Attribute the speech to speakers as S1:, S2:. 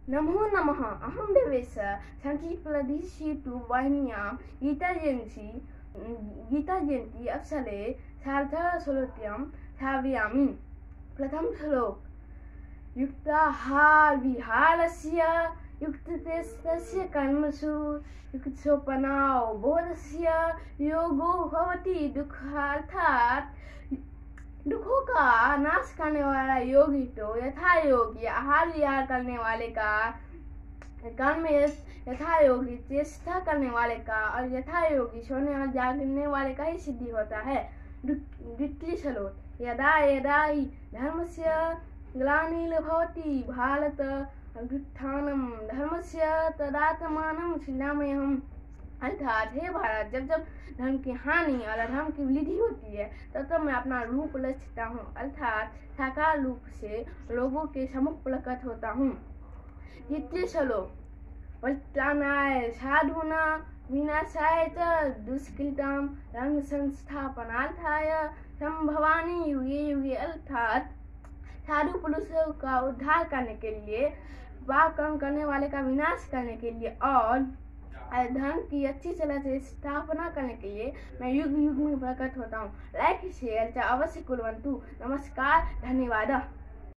S1: नमो नमः। अहं देवेश संस्कृतप्रदिशितु वाहिन्यां गीताजयन्ती अवसरे सार्धश्लोक्यं श्रावयामि। प्रथम श्लोक। युक्ताहारविहारस्य युक्तचेष्टस्य कर्मसु युक्तसोपनाव बोधस्य योगो भवति दुःखार्थात् दुखों का नाश करने वाला योगी तो यथा योगी आहार विहार करने वाले का कर्म यथा योगी चेष्टा करने वाले का और यथा योगी सोने और जागने वाले का ही सिद्धि होता है। द्वितीय श्लोक। यदा यदा हि धर्मस्य ग्लानिर्भवति भारत अभ्युत्थानं धर्मस्य तदात्मानं सृजाम्यहम्। अर्थात हे भारत, जब जब धर्म की हानि और अधर्म की वृद्धि होती है तब मैं अपना रूप लक्षता हूँ, अर्थात साकार रूप से लोगों के सम्मुख प्रकट होता हूँ। तृतीय श्लोक। परित्राणाय साधूनां विनाशाय च दुष्कृतां धर्म संस्थापनार्थाय संभवामि युगे युगे। अर्थात साधु पुरुषों का उद्धार करने के लिए, पाप कर्म करने वाले का विनाश करने के लिए और धर्म की अच्छी तरह से स्थापना करने के लिए मैं युग युग में प्रकट होता हूँ। लाइक शेयर अवश्य कुर्वन्तु। नमस्कार, धन्यवाद।